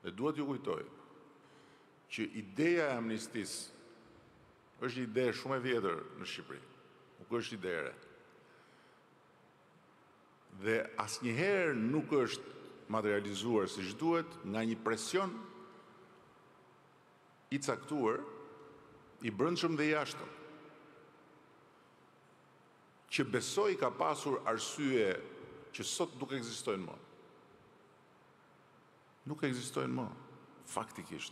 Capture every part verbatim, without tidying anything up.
Dhe duhet ju kujtoj që ideja e amnistisë është një ide shumë e vjetër në Shqipëri. Nuk është ide e re. Dhe asnjëherë nuk është materializuar siç duhet nga një presion i caktuar, i brendshëm dhe i jashtëm, që besoj ka pasur arsye që sot nuk ekzistojnë më. Nuk ekzistojnë më, faktikisht.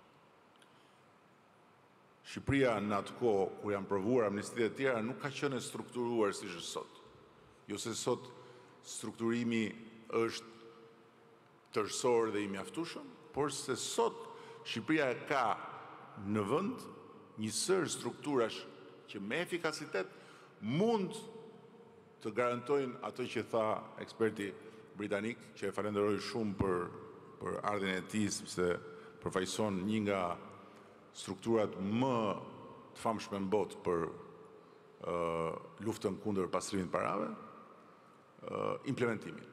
Shqipëria në atë kohë kur janë provuar amnistitë e tjera nuk ka qenë e strukturuar siç është sot. Jo se sot strukturimi është tërësor dhe i mjaftueshëm, por se sot Shqipëria ka në vend një sër strukturash që me efikasitet mund të garantojnë atë që tha eksperti britanik, që e falenderoj shumë për, për ardhin e tij, sepse përfaqëson një nga strukturat më të famshme në botë për uh, luftën kundër pastrimit të parave, uh, implementimin.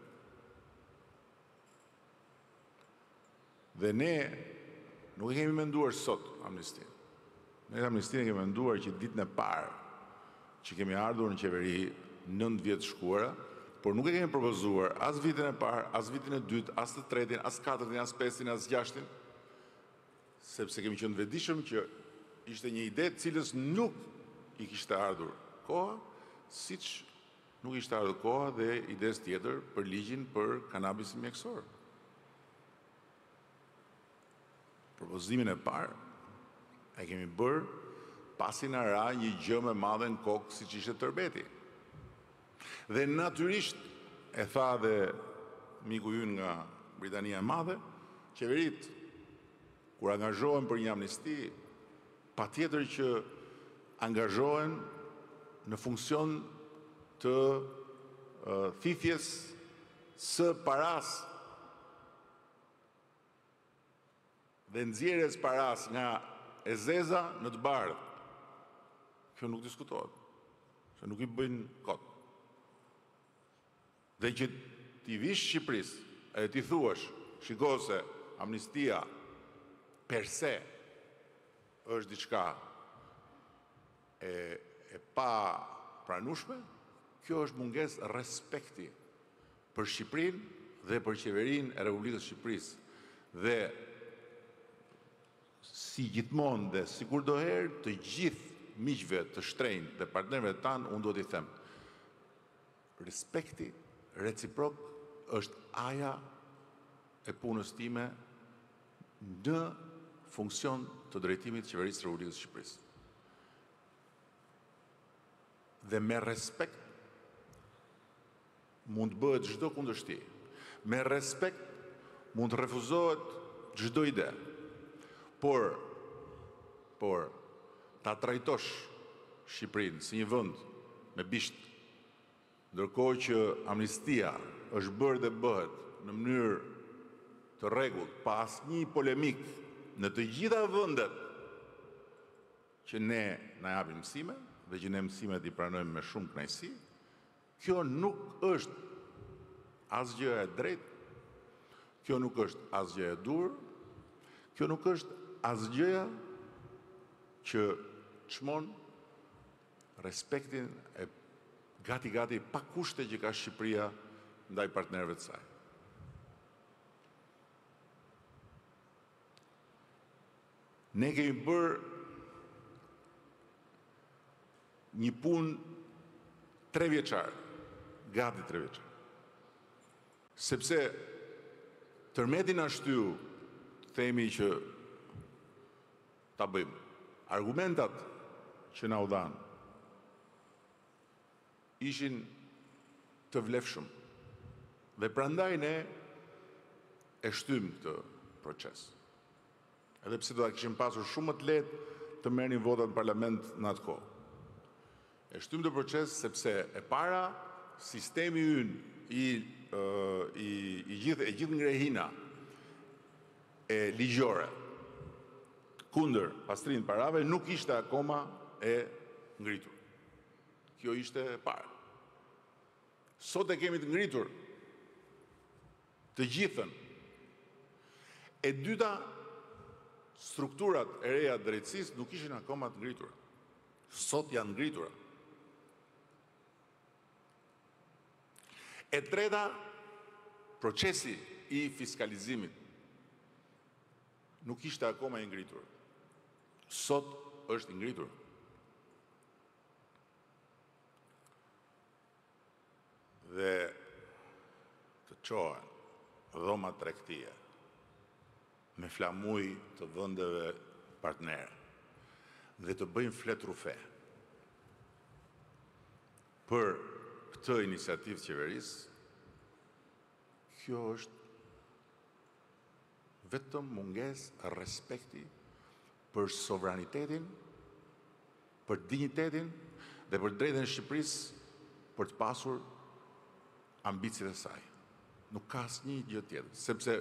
Dhe ne nuk e kemi menduar sot amnistin. Ne amnistin e kemi menduar që ditën e parë që kemi ardhur në qeveri nëntë vjetë shkuara, por nuk e kemi propozuar as vitin e parë, as vitin e dytë, as të tretin, as katërtin, as pestin, as gjashtin, sepse kemi qenë vetëdijshëm që ishte një ide cilës nuk i kishte ardhur koha, siç nuk ishte ardhur koha dhe ides tjetër për ligjin për kanabisin mjekësor. Propozimin e parë e kemi bërë pasi na ra një gjë më e madhe në kokë siç ishte tërbeti. Dhe natyrisht, e tha dhe miku ynë nga Britania e Madhe, qeverit, kur angazhohen për një amnisti, patjetër që angazhohen në funksion të uh, thithjes së paras dhe nxjerrjes paras nga e zeza në të bardhë. Kjo nuk diskutohet, se nuk i bëjnë kot. Dhe që ti vish Shqipërisë, e ti thuash, shiko se amnistia per se është diçka e, e pa pranueshme, kjo është munges respekti për Shqipërinë dhe për qeverinë e Republikës Shqipërisë. Dhe si gjithmonë dhe sikur doherë të gjithë miqve të shtrenjtë dhe partnerëve tanë, unë do t'i them, respekti reciprok është aja e punës time në funksion të drejtimit të qeverisë së Republikës së Shqipërisë. Dhe me respekt mund të bëhet çdo kundërshti. Me respekt mund të refuzohet çdo ide. Por, por, ta trajtosh Shqipërinë si një vend me bisht, ndërkohë që amnistia është bërë dhe bëhet në mënyrë të rregullt, pa asnjë polemik në të gjitha vendet që ne na japin mësime dhe që ne mësimet i pranojmë me shumë kënaqësi, kjo nuk është asgjë e drejtë, kjo nuk është asgjë e dur, kjo nuk është asgjëja që çmon respektin e gati-gati pa kushte që ka Shqipëria ndaj partnerëve të saj. Ne kemi bërë një punë tre vjeçare, gati tre vjeçare. Sepse tërmeti na shtyu, themi që ta bëjmë. Argumentat që na u dhanë ishin të vlefshëm. Dhe prandaj ne e shtym këtë proces. Edhe pse do ta kishim pasur shumë më të lehtë të merrnin votat në parlament në atë kohë. E shtym këtë proces sepse e para sistemi ynë i uh, i, i gjithë e gjithë ngrehina e ligjore kundër pastrimit të parave nuk ishte akoma e ngritur. Kjo ishte e parë. Sot e kemi të ngritur të gjithën. E dyta, strukturat e reja të drejtësisë nuk ishin akoma të ngritura. Sot janë ngritura. E treta, procesi i fiskalizimit nuk ishte akoma i ngritur. Sot është i ngritur. Dhe të qohen dhoma tregtie me flamuj të vendeve partnere dhe të bëjnë fletrufe për këtë iniciativë qeverisë, kjo është vetëm mungesë respekti për sovranitetin, për dignitetin dhe për drejtën e Shqipërisë për të pasur ambicjet e saj. Nuk ka asnjë gjë tjetër, sepse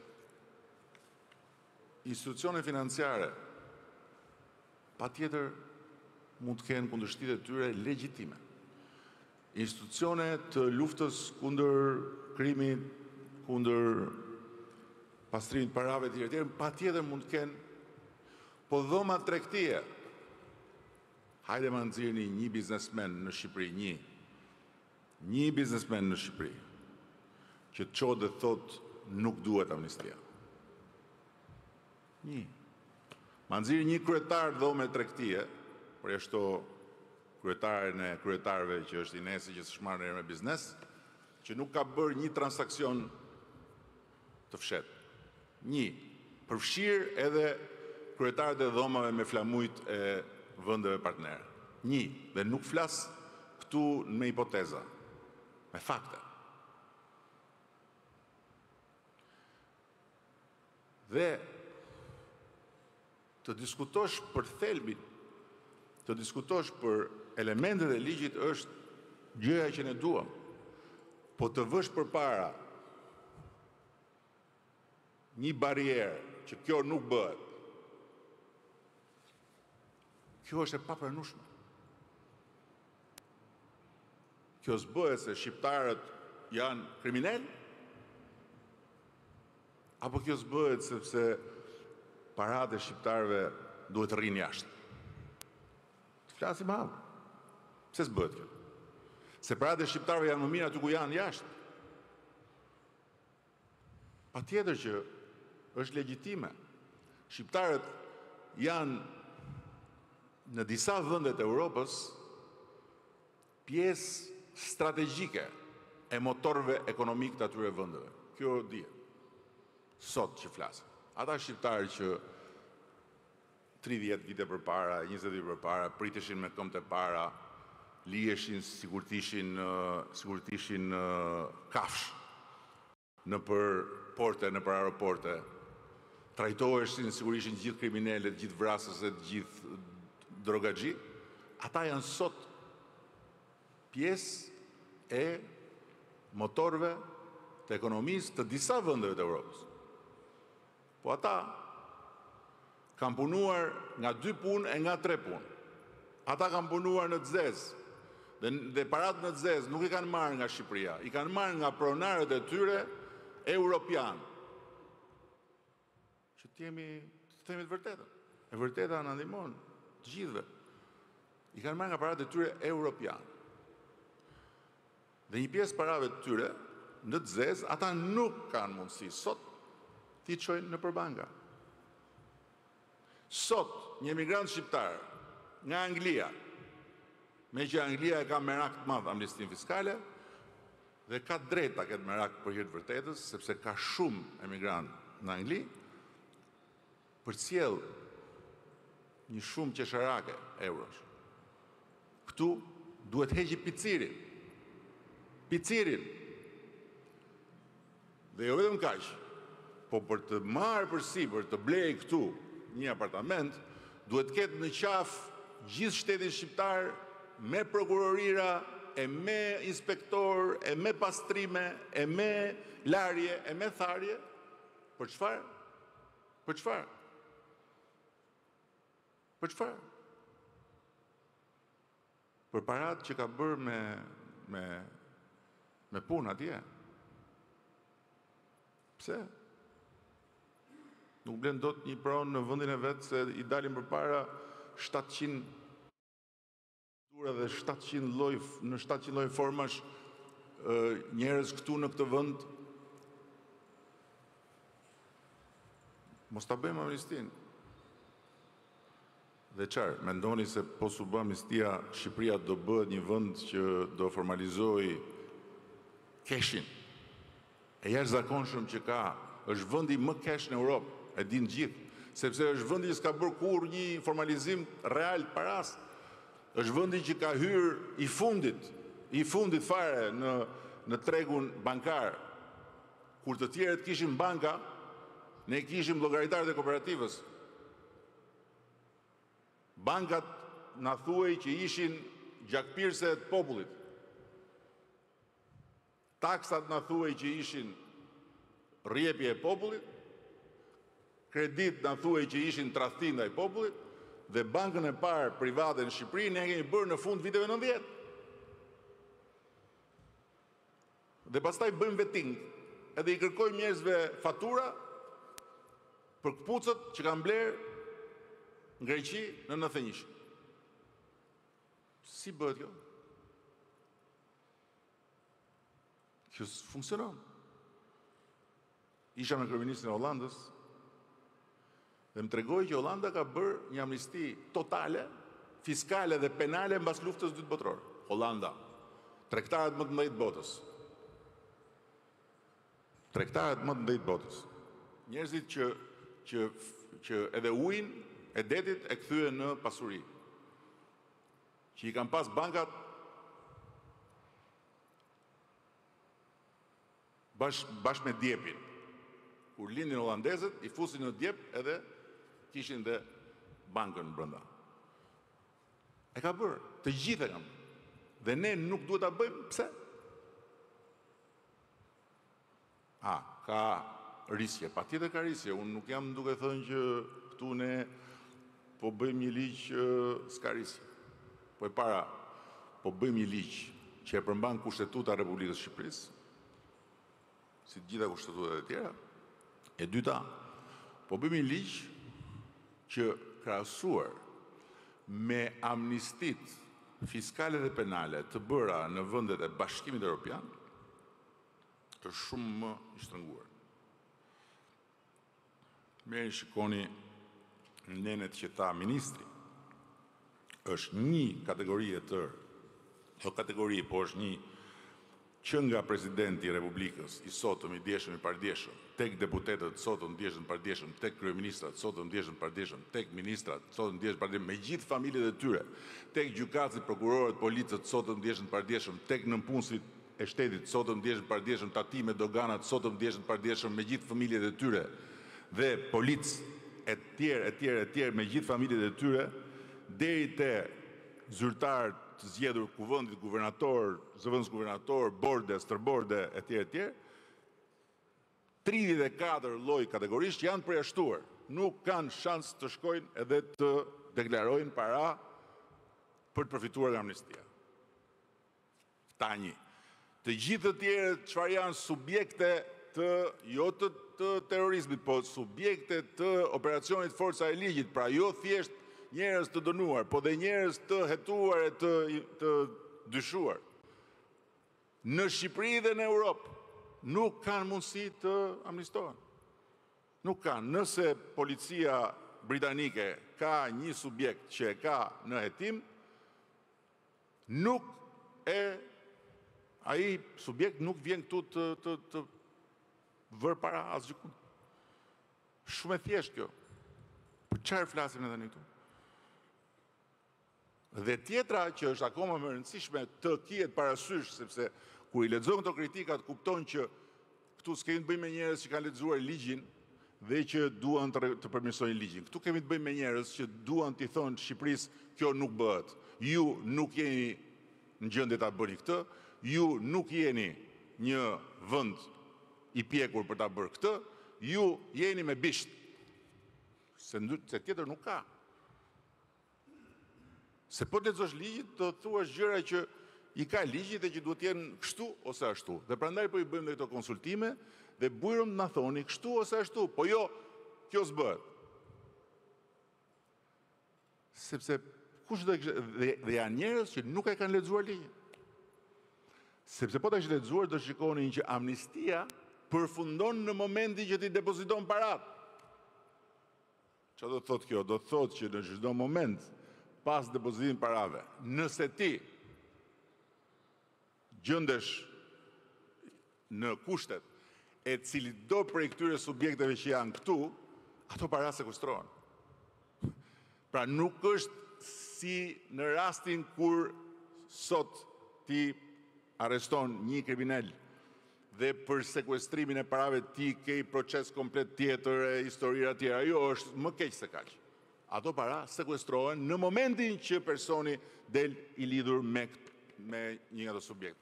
institucionet financiare patjetër mund të kenë kundërshtitë e tyre legjitime. Institucione të luftës kundër krimit, kundër pastrimit të parave të tjerë, patjetër mund të kenë, po dhoma tregtie. Hajde ma nxirni një biznesmen në Shqipëri, një, një biznesmen në Shqipëri, që të qohë dhe thot nuk duhet amnistia. Një. Ma nxirë një kryetar dhome tregtie, për jashto kryetaren e kryetarëve që është Inesi që s'është marrë në me biznes, që nuk ka bërë një transakcion të fshet. Një. Përfshirë edhe kryetarët e dhomave me flamujt e vendeve partnere. Një. Dhe nuk flas këtu me hipoteza, me fakte. Dhe të diskutosh për thelbin, të diskutosh për elementet e ligjit është gjëja që ne duam, po të vësh përpara një barierë që kjo nuk bëhet, kjo është e papranueshme. Kjo s'bëhet se shqiptarët janë kriminal, apo kjo s'bëhet sepse paratë e shqiptarëve duhet të rrinë jashtë. Të flasim hapur. Pse s'bëhet kjo? Se paratë e shqiptarëve janë më mirë aty ku janë jashtë. Patjetër që është legjitime. Shqiptarët janë në disa vende të Europës pjesë strategjike e motorëve ekonomik të atyre vendeve. Kjo dihet. Sot që flasim. Ata shqiptarë që tridhjetë vite përpara, njëzet vite përpara, priteshin me këmbët e para, lieshin sikur të ishin sikur të ishin kafsh në për porte, në për aeroporte, trajtoheshin sikur ishin gjithë kriminalët, gjithë vrasëse, gjithë drogaxhi, ata janë sot pjesë e motorëve të ekonomisë të disa vendeve të Europës. Po ata kanë punuar nga dy punë e nga tre punë. Ata kanë punuar në të zezë, dhe, dhe paratë në të zezë nuk i kanë marrë nga Shqipëria, i kanë marrë nga pronarët e tyre europian. Që të jemi, të themi të vërtetën. E vërteta në ndihmon të gjithëve. I kanë marrë nga paratë e tyre europian. Dhe një pjesë parave të tyre, në të zezë, ata nuk kanë mundësi sot ti çojnë në përbanka. Sot, një emigrant shqiptar nga Anglia, me që Anglia e ka merak të madh amnistin fiskale, dhe ka drejt ta ketë merak për hir të vërtetës, sepse ka shumë emigrant në Angli, përcjell një shumë qesharake eurosh. Këtu duhet heqi picirin. Picirin. Dhe jo vetëm kaq, po për të marrë përsipër, të blej këtu një apartament, duhet të ketë në qafë gjithë shtetin shqiptar me prokurorira, e me inspektor, e me pastrime, e me larje, e me tharje. Për çfarë? Për çfarë? Për çfarë? Për paratë që ka bërë me me me punë atje. Pse? Nuk blen dot një pronë në vendin e vet se i dalin përpara shtatëqind dhe shtatëqind lloj në shtatëqind lloj formash njerëz këtu në këtë vend. Mos ta bëjmë amnistin. Dhe qarë, mendoni se po su bë amnistia, Shqipëria do bëhet një vend që do formalizoj keshin. E jashtëzakonshëm që ka, është vendi më kesh në Europë, e din gjithë, sepse është vendi që s'ka bërë kur një formalizim real paras, është vendi që ka hyrë i fundit, i fundit fare në, në tregun bankar. Kur të tjerët kishim banka, ne kishim llogaritarët e kooperativës. Bankat na thuaj që ishin gjakpirëse të popullit. Taksat na thuaj që ishin rrjepje e popullit. Kredit na thuaj që ishin tradhti ndaj popullit dhe bankën e parë private në Shqipëri ne kemi bërë në fund viteve nëntëdhjetë. Dhe pastaj bëjmë vetting, edhe i kërkojmë njerëzve fatura për këpucët që kanë blerë në Greqi në nëntëdhjetë e një. Si bëhet kjo? Kjo funksionon. Isha me kryeministrin e Hollandës dhe më tregoi që Hollanda ka bërë një amnisti totale, fiskale dhe penale mbas luftës së dytë botërore. Hollanda, tregtarët më të mëdhenj të botës. Tregtarët më të mëdhenj të botës. Njerëzit që që që edhe ujin e detit e kthyen në pasuri. Që i kanë pas bankat bash, bash me djepin. Kur lindin holandezët, i fusin në djep edhe kishin dhe bankën brenda. E ka bërë, të gjithë e kam. Dhe ne nuk duhet ta bëjmë, pse? A, ka risje, patjetër ka risje. Unë nuk jam duke thënë që këtu ne po bëjmë një ligj që s'ka risje. Po e para, po bëjmë një ligj që e përmban Kushtetuta e Republikës së Shqipërisë, si të gjitha kushtetutat e tjera. E dyta, po bëjmë një ligj që krahasuar me amnistit fiskale dhe penale të bëra në vendet e Bashkimit Evropian, është shumë më i shtrënguar. Merrni shikoni nenet që tha ministri. Është një kategori e tërë, jo kategori, po është një që nga presidenti i Republikës, i sotëm, i djeshëm, i pardjeshëm, tek deputetët sotëm, djeshëm, pardjeshëm, tek kryeministrat sotëm, djeshëm, pardjeshëm, tek ministrat sotëm, djeshëm, pardjeshëm, me gjithë familjet e tyre, tek gjykatësit, prokurorët, policët sotëm, djeshëm, pardjeshëm, tek nënpunësit e shtetit sotëm, djeshëm, pardjeshëm, tatimet, doganat sotëm, djeshëm, pardjeshëm, me gjithë familjet e tyre dhe policë e tjerë, e tjerë, e tjerë, me gjithë familjet e tyre, deri te zyrtar të zgjedhur kuvendit, guvernator, zëvendës guvernator, borde, stërborde, e tjerë, e tjerë, tridhjetë e katër lloj kategorisht janë përjashtuar. Nuk kanë shans të shkojnë edhe të deklarojnë para për të përfituar nga amnistia. Tani, të gjithë të tjerë çfarë janë subjekte të jo të, të terrorizmit, po subjekte të operacionit forca e ligjit, pra jo thjesht njerëz të dënuar, po dhe njerëz të hetuar e të, të dyshuar. Në Shqipëri dhe në Europë nuk kanë mundësi të amnistohen. Nuk kanë. Nëse policia britanike ka një subjekt që e ka në hetim, nuk e ai subjekt nuk vjen këtu të, të, të vërë para asgjë. Shumë e thjesht kjo. Për çfarë flasim ne tani këtu? Dhe tjetra që është akoma më rëndësishme të kihet parasysh, sepse kur i lexojnë këto kritikat kupton që këtu s'kemi të bëjmë me njerëz që kanë lexuar ligjin dhe që duan të, të përmirësojnë ligjin. Këtu kemi të bëjmë me njerëz që duan t'i thonë Shqipërisë kjo nuk bëhet. Ju nuk jeni në gjendje ta bëni këtë, ju nuk jeni një vend i pjekur për ta bërë këtë, ju jeni me bisht. Se, se tjetër nuk ka. Se po të lexosh ligjit, të thuash gjëra që i ka ligjit dhe që duhet të jenë kështu ose ashtu. Dhe prandaj po i bëjmë dhe këto konsultime dhe bujrum na thoni kështu ose ashtu. Po jo, kjo s'bëhet. Sepse kush do të dhe, dhe janë njerëz që nuk e kanë lexuar ligjin. Sepse po ta kishte lexuar do shikonin që amnistia përfundon në momentin që ti depoziton parat. Çfarë do të thotë kjo? Do të thotë që në çdo moment pas depozitimit parave, nëse ti gjendesh në kushtet e cili do prej këtyre subjekteve që janë këtu, ato para sekuestrohen. Pra nuk është si në rastin kur sot ti arreston një kriminal dhe për sekuestrimin e parave ti ke proces komplet tjetër e historira tjera. Jo, është më keq se kaq. Ato para sekuestrohen në momentin që personi del i lidhur me, me një nga ato subjekt.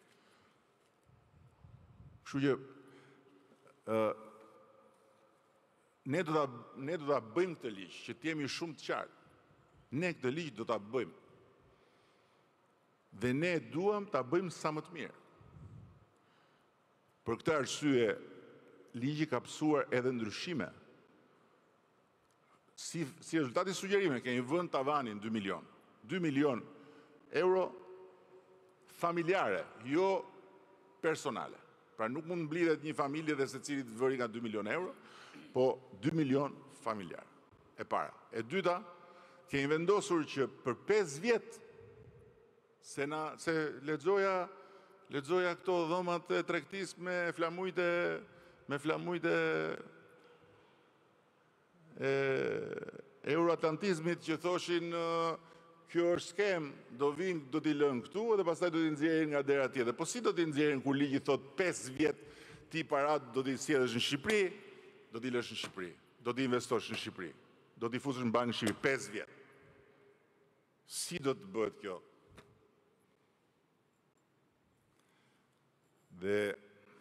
Kështu që uh, ne do ta ne do ta bëjmë këtë ligj që të jemi shumë të qartë. Ne këtë ligj do ta bëjmë. Dhe ne duam ta bëjmë sa më të mirë. Për këtë arsye, ligji ka pësuar edhe ndryshime. Si, si rezultati sugjerime, kemi vënë tavanin dy milion. dy milion euro familjare, jo personale. Pra nuk mund mblidhet një familje dhe se cilit vëri nga dy milion euro, po dy milion familjare. E para. E dyta, kemi vendosur që për pesë vjet, se, na, se lexoja Lexoja këto dhomat e tregtis me flamujt e me flamujt e, e euroatlantizmit që thoshin uh, kjo është skem, do vinë, do t'i lënë këtu dhe pastaj do t'i nxjerrin nga dera tjetër. Po si do t'i nxjerrin kur ligji thot pesë vjet ti parat do t'i sjellësh në Shqipëri, do t'i lësh në Shqipëri, do t'i investosh në Shqipëri, do t'i fusësh në bankë në Shqipëri pesë vjet. Si do të bëhet kjo? Dhe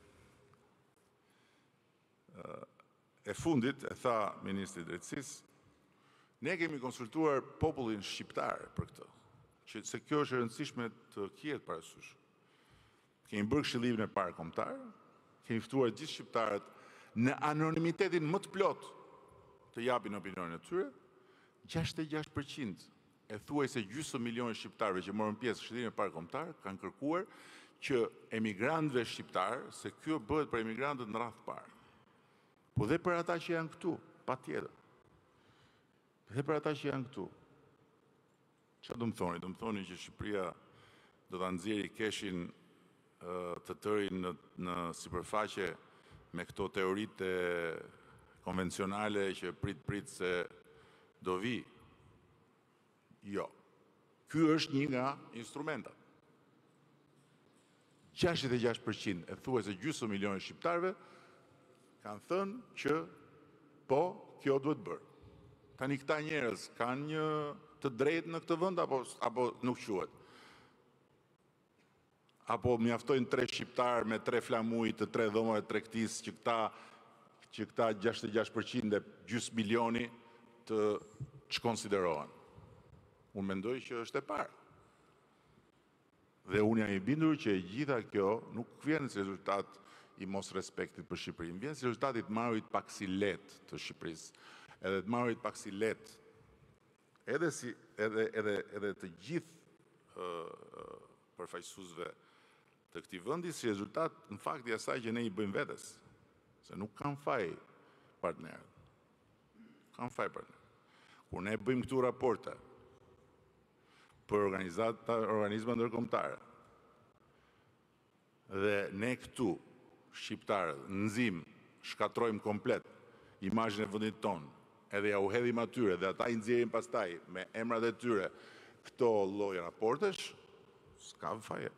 e fundit, e tha Ministri i Drejtësisë, ne kemi konsultuar popullin shqiptar për këtë, që se kjo është e rëndësishme të kihet parasysh. Kemi bërë këshillimin e parë kombëtar, kemi ftuar gjithë shqiptarët në anonimitetin më të plot të japin opinionin e tyre, gjashtëdhjetë e gjashtë përqind e thuajse gjysmë milioni shqiptarëve që morën pjesë në këshillimin e parë kombëtar kanë kërkuar që emigrantëve shqiptarë, se kjo bëhet për emigrantët në radhë parë. Po dhe për ata që janë këtu, patjetër. Dhe për ata që janë këtu. Çfarë do më thoni? Do më thoni që Shqipëria do ta nxjerrë keshin uh, të tërin në, në sipërfaqe me këto teoritë konvencionale që prit prit se do vi. Jo. Ky është një nga instrumentat. gjashtëdhjetë e gjashtë përqind e thuajse gjysmë milioni shqiptarëve kanë thënë që po, kjo duhet bërë. Tani këta njerëz kanë një të drejtë në këtë vend apo apo nuk quhet? Apo mjaftojnë tre shqiptarë me tre flamuj të tre dhomave tregtisë që këta që këta gjashtëdhjetë e gjashtë përqind e gjysmë milioni të çkonsiderohen. Unë mendoj që është e parë. Dhe unë jam i bindur që e gjitha kjo nuk vjen si rezultat i mos respektit për Shqipërinë, vjen si rezultat i të marrit pak si lehtë të Shqipërisë, edhe të marrit pak si lehtë, edhe si edhe edhe edhe të gjithë uh, përfaqësuesve të këtij vendi si rezultat në fakt i asaj që ne i bëjmë vetes, se nuk kanë faj partnerët. Kanë faj partnerë. Kur ne bëjmë këtu raporte për organizma ndërkombëtare. Dhe ne këtu, shqiptarët, nxim, shkatrojmë komplet imazhin e vendit tonë, edhe ja u hedhim atyre dhe ata i nxjerrin pastaj me emrat e tyre këto lloj raportesh, s'ka faje.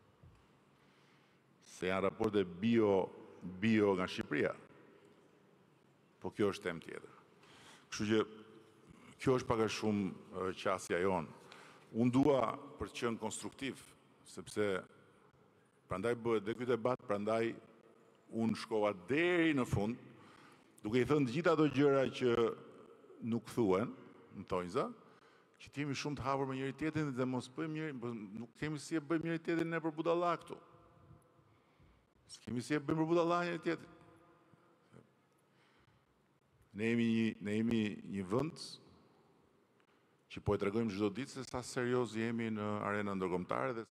Se janë raporte bio, bio nga Shqipëria. Po kjo është temë tjetër. Kështu që kjo është pak a shumë qasja jonë. Unë dua për të qenë konstruktiv, sepse prandaj bëhet dhe ky debat, prandaj unë shkova deri në fund, duke i thënë të gjitha ato gjëra që nuk thuhen, në thonjza, që t'jemi shumë të hapur me njëri tjetrin dhe mos bëjmë njëri, nuk kemi si e bëjmë njëri tjetrin ne për budalla këtu. S'kemi si e bëjmë për budalla njëri tjetrin. Ne jemi, ne jemi një vend që po e tregojmë çdo ditë se sa serioz jemi në arenën ndërkombëtare dhe